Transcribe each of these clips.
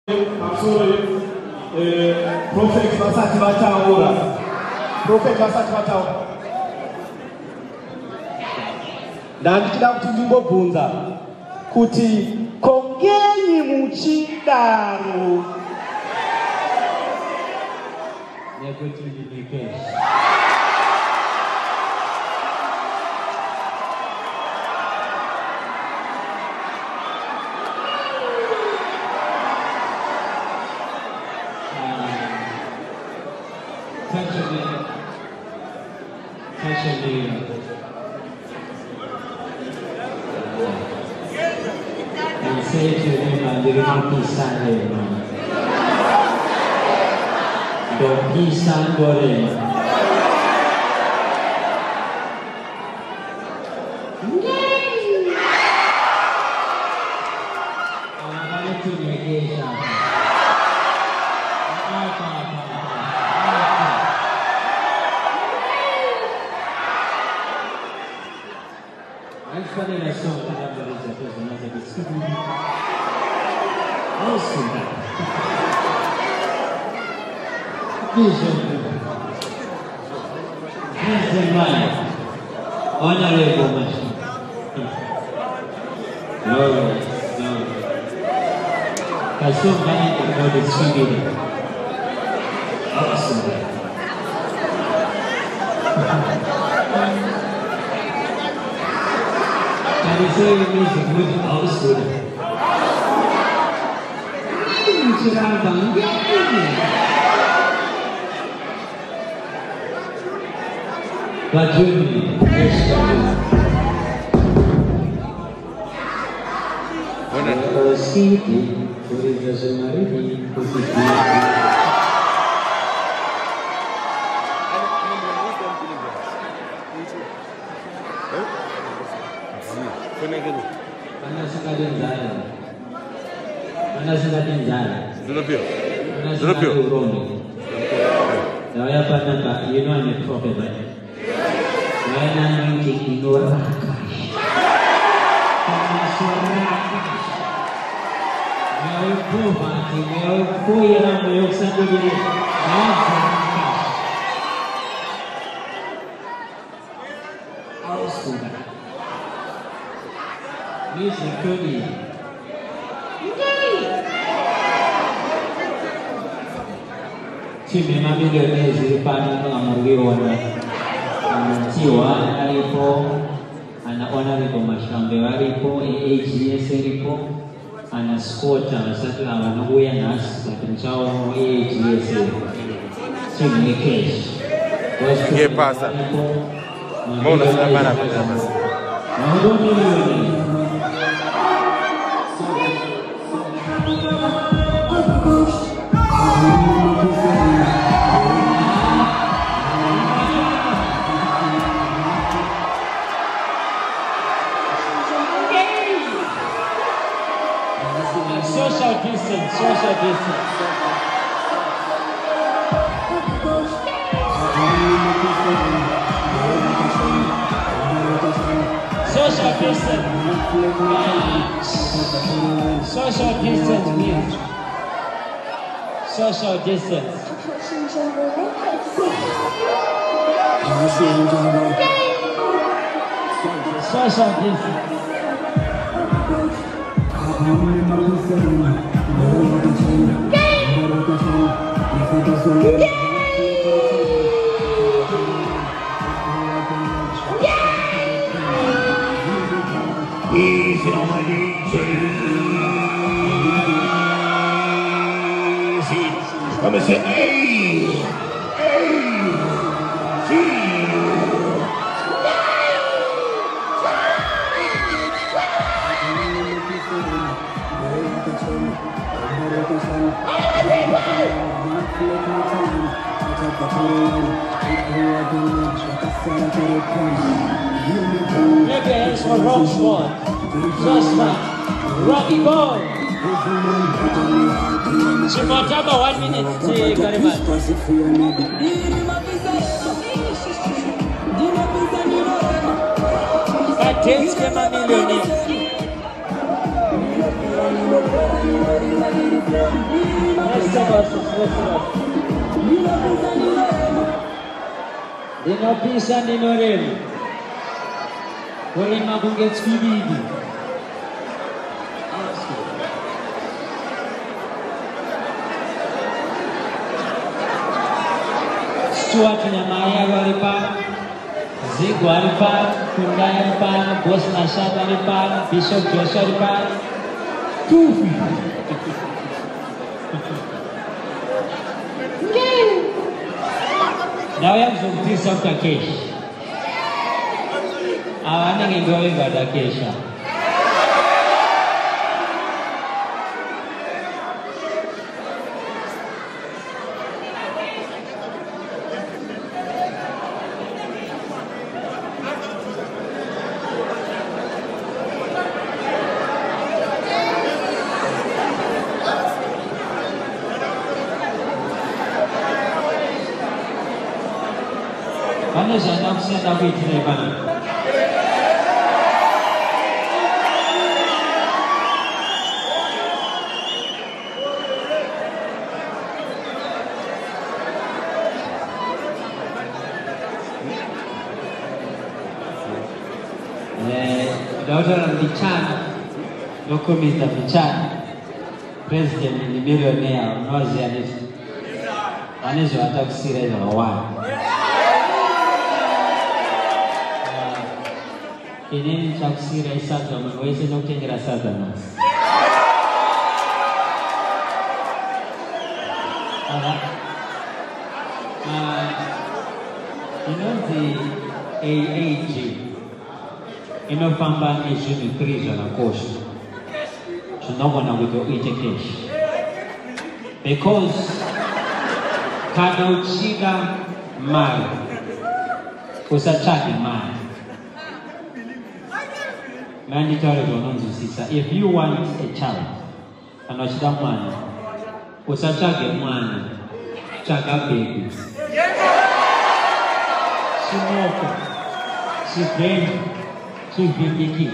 Prophet vasati vataura. Prophet vasati vataura. Ndandida kuti ndimbobvunza kuti kongenyi muchidaro nekuti ndinikeshi. Say to him, I'm giving you peace and the peace and glory. Honorable Master. Glory, glory. Kasum banyak yang distributed. Awesome. Tadi saya music good house good. Cerah banget. Bajuni, buona siti, pure Marini, così Panas sekali jalan. Panas sekali jalan. Panas sekali roaming. Saya pernah Pak, you know I'm a prophet, right? Saya nanti tidur Meu povo aqui, meu poeira, meu sangue de Ausfuhr. Music Cody. Cime mami gani ziripani mengamurgiwana. Jiwa alipo, anak wanaripo mashambe walipo, AGS alipo, anak skota satu anak uyanas, satu cowok AGS. Cuma cash. ¿Qué pasa? Mau la semana más. Social distance, social distance. Social distance. Social distance means social distance. Social distance. Come and say, hey, Clap your hands for Rock Squad. Just Rocky Boy. Chimataba 1 minute. Say very much. Dance came a millionaire. Dinopisa Ninorelli. Volema Bungetskividi. Stuart Nyamaya Waripar, Zig Waripar, Kundai Waripar, Bos Nashad Waripar, Bishop Joshua Waripar, Tufi. Now I have some piece of Takesh. I want to go with Takesha. Vanessa, não precisa dar vídeo, né, Vanessa? Daughter Bichan, Dokumita Bichan, President ni millionaire, unawazi anizo atakusira ila wawani. Kinini cha kusira isata mwezi nuktengira sata nasi. Inonzi AAG inofamba n'izvinhu three zvakakosha zvinogona kuti uite cash, because kana uchida mari usatsvage mari. Manditaure zvaunonzwisisa. If you want a child, kana uchida mwana usatsvage mwana, tsvaga baby. Chimoko chibheni chivhindiki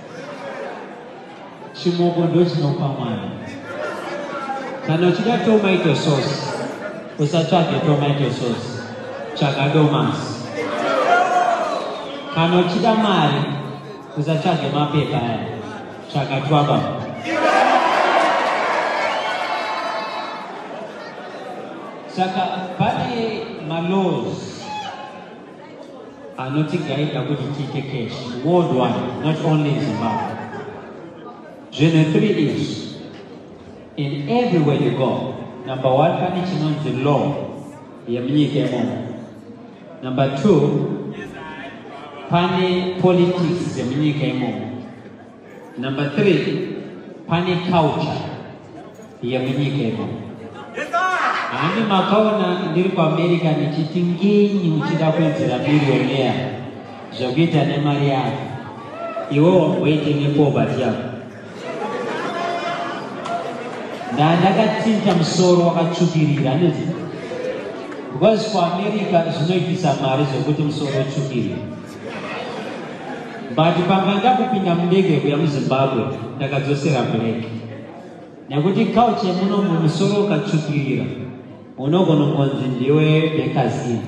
chimoko ndo chinopa mwana. Kana uchida tomato sauce usatsvage tomato sauce, tsvaga domasi. Kana uchida mari usatsvage mapepa aya, tsvaga twaba. Saka pane malaws anotigaida kuti tiite cash worldwide, not only in Zimbabwe. Zvinhu three is in everywhere you go. Number one, pane chinonzi law yemunyika imomo. Number two, pane politics yemunyika imomo. Number three, pane culture yemunyika imomo. Ani makaona ndiri kuAmerica nichiti ngenyi uchida kuenzera millionaire zvokuita nemari yako, iwewo waite nepoverty yako. Ndakatsinza musoro wakatsvukirira nezi, because kuAmerica zvinoitisa mari zvokuti musoro utsvukirira. But panga ndakupinda mundege kuya muZimbabwe ndakadzosera black, nekuti culture muno musoro ukatsvukirira unogona kunzi ndiwe bekazini.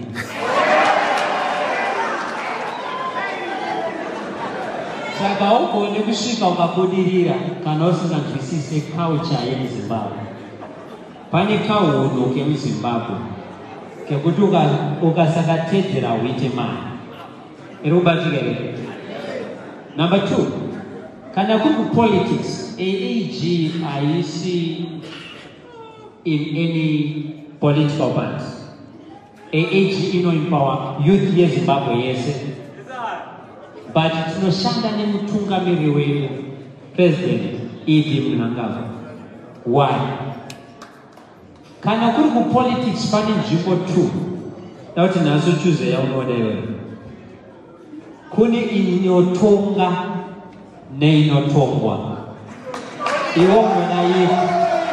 Saka ugone kusvika ukabudirira kana usinganzwisise culture yemuZimbabwe. Pane kauhuno kemuZimbabwe kekuti ukasakatedzera uite mari. Iri kubatika here. Number two, kana kuri kupolitics, AAG haisi in any political party. AAG inoempower youth yeZimbabwe yese. But tinoshanda nemutungamiri wedu President Idi Mnangagwa. Why? Kana kuri kupolitics pane nzvimbo two dauti naso choose yaunoda iwewe. Kune inotonga neinotongwa. Iwo mwana yedu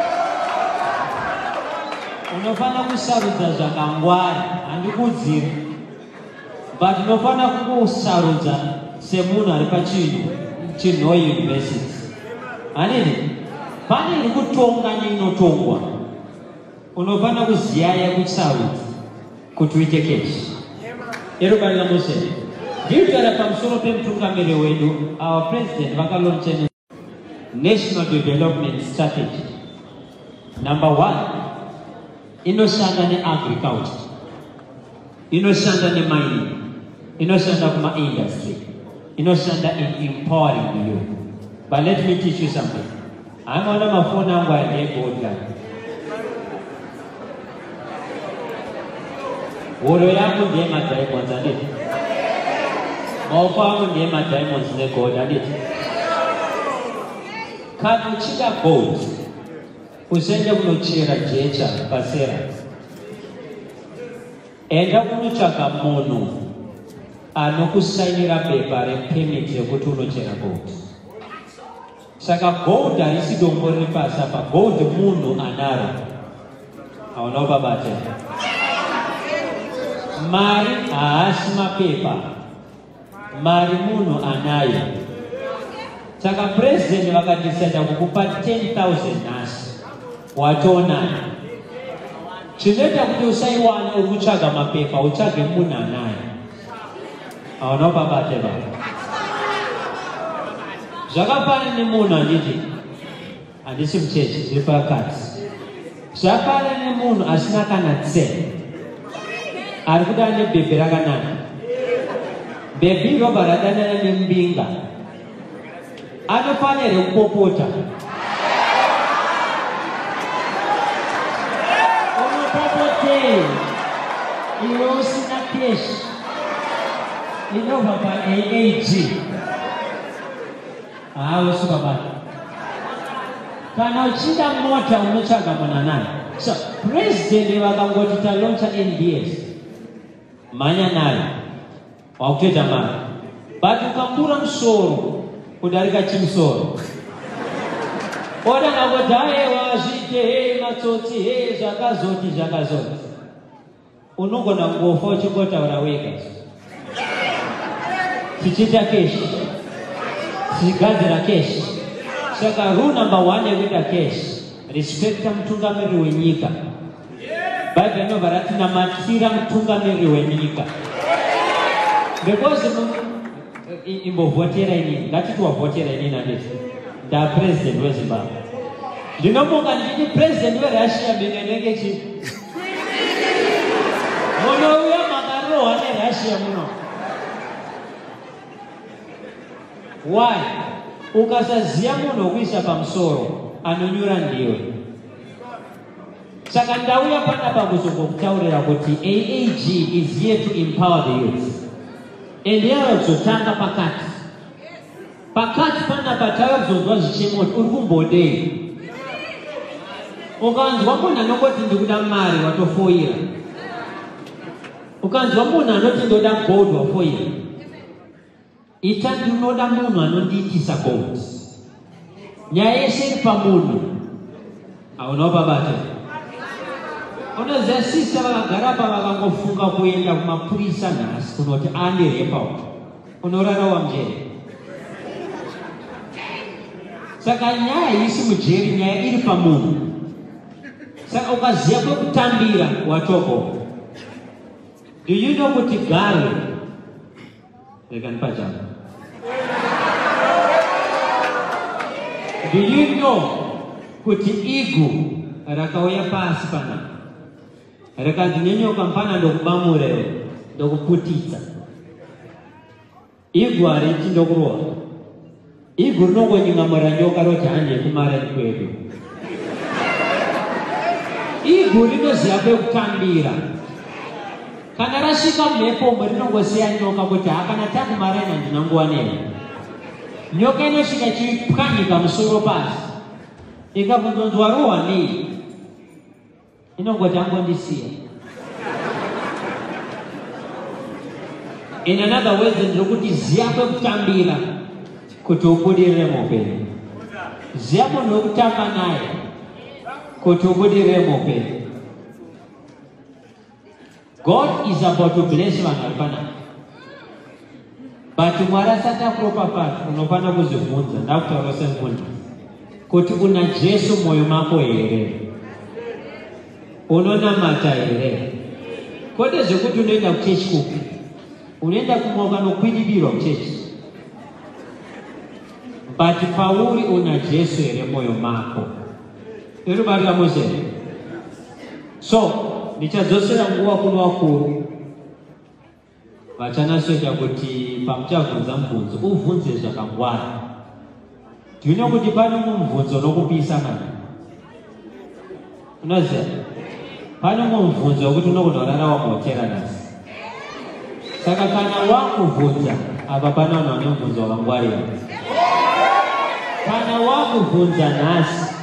unofana kusarudza zvakangwara, handikudziri, but unofana kusarudza semunhu ari pachinhu university. Hanini pane iri kutonga neinotongwa. unofana kuziyaya kutsaudi kuti uite keshi. Erubani mose. Ndiyotara pamusoro pemtungamiri wedu, our president vakaloncha National Development Strategy. Number 1, inoshanda agriculture, inoshanda mining, inoshanda kuma industry, inoshanda in empowering the youth. But let me teach you something. I'm on my phone number and board line. Woro yako ndiye diamonds anditi. Maofa yako ndiye diamonds ne gold anditi. Kana uchida gold, usende kunochera jecha pasera. Enda kunotsvaka munhu anokusainira pepa repayment yekuti unochera gold. Saka gold harisi dombo riri pasi apa, gold munhu anaro. Hauna babate. Mari haasi mapepa, mari munhu anayo. Saka president vakadecida kukupa 10,000 nhasi, watona. Chinoita kuti usaiwana ukutsvaga mapepa, utsvage munhu anayo. Hauna babate baba. Zvakafanana nemunhu anditi, handisi muchechi, ndiri pakati. Zvakafanana nemunhu asina kana tse, ari kudana nebhebhe rakanaka. Bhebhe robva radanana nembinga, anofanira kupopota. Unopopotei iwe usina keshi, inobva paAAG. Usuka bata. Kana uchida mota unotsvaga munhu. So president vakangoti taloncha NBS, manya nayo wakutoita mari. But ukakura musoro kudarika chimusoro, oda ngangoti aiwa zvite matsotsi zvakazoti unogona kungofa uchingotaura wega. Tichiita keshi, tigadzira keshi. Saka rule number 1 yekuita keshi, respecta mutungamiri wenyika. Bhaibheri rinobva ratinamatira mutungamiri wenyika. Because imbovhotera inini, ngatiti wavhotera inini anditi, ndapresident weZimbabwe. Ndinomuka nditi president weRussia benenenge chi. Munouya makarohwa neRussia muno. Why? Ukasaziya munhu wokuisa pamusoro, anonyura ndiwe. Saka ndauya panapa kuzongokutaurira kuti AAG is here to empower the youth. And yarazotanga pakati. Pakati panapa tayozonzwa zvichemoti, uri kumbodei. Ukanzwa munhu anongoti ndikuda mari, watofoira. Ukanzwa munhu anoti ndoda gold, wafoira. Ita ndinoda munhu anondiitisa gold. Nyaya yese iri pamunhu. Hauna babate. Unoziva sisa vakagara pa vakangofunga kuenda kumapurisa nhasi kunoti anderepa uko. Unorara wamjeri. Saka nyaya isi mujeri, nyaya iri pamunhu. Saka ukaziya kwekutambira watoko. Do you know kuti gari rekanipajama? Do you know kuti igu rakauya pasi pana rakandinyenyoka mpana ndokubamureo ndokuputitsa? Igu hariti ndokuroha. Igu rinongonyingamura nyoka roti hande kumarani kwedu. Igu rinoziva kwekutambira. Kana rasvika mhepo rinongosiya nyoka kuti hakana takumarani handinanguva newe. Nyoka inosvika ichipwanyika musoro pasi, ikabvunzwa rohwa nei, inongoti angondisiya. In another words, ndiri kuti ziya kwekutambira kuti ubudirire muupenyu. Ziya munhu wekutamba naye kuti ubudirire muupenyu. God is about to bless vanhu vari panapa. But Mwari asati akuropa pati, unofana kuzvibvunza, ndakutaura semufundi, kuti una Jesu mwoyo mako here? unonamata ere kode zvekuti unoenda kuchechi kupi unoenda kumaungano kwidibirwa kuchechi but pauri una Jesu ere moyo mako iribarira mozere so ndichadzosera nguva kuno wakuru vachanasoita kuti pamuchabvunza mubvunzo ubvunze zvakangwara ndino kuti pane mubvunzo unokupisa mani unoziva pane mubvunzo wekuti unogona kurara wamahotera nhasi saka kana wakubvunza apa pane vanhu vane mubvunzo wakangwarira kana wakubvunza nhasi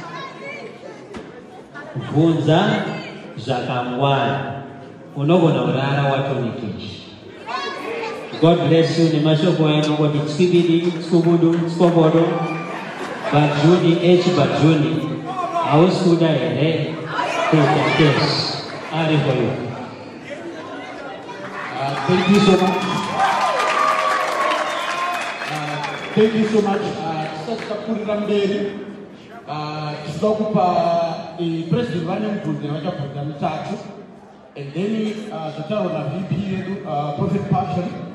bvunza zvakangwara unogona kurara watonikesha. God bless you. Nemashoko yanongoti tsikibidi tsikubudu tsikobodo bajuni bajuni hausuda here kutakes ari for you. Thank you so much. Thank you so much. Sasa mbele tutakupa president vane mvunzi vachapfuta mitatu and then tataura VP yedu Prophet Passion